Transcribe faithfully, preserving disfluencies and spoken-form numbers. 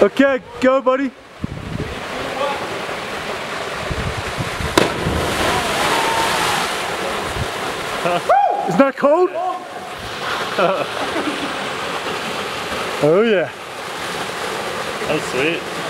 Okay, go buddy. Isn't that cold? Oh yeah. That's sweet.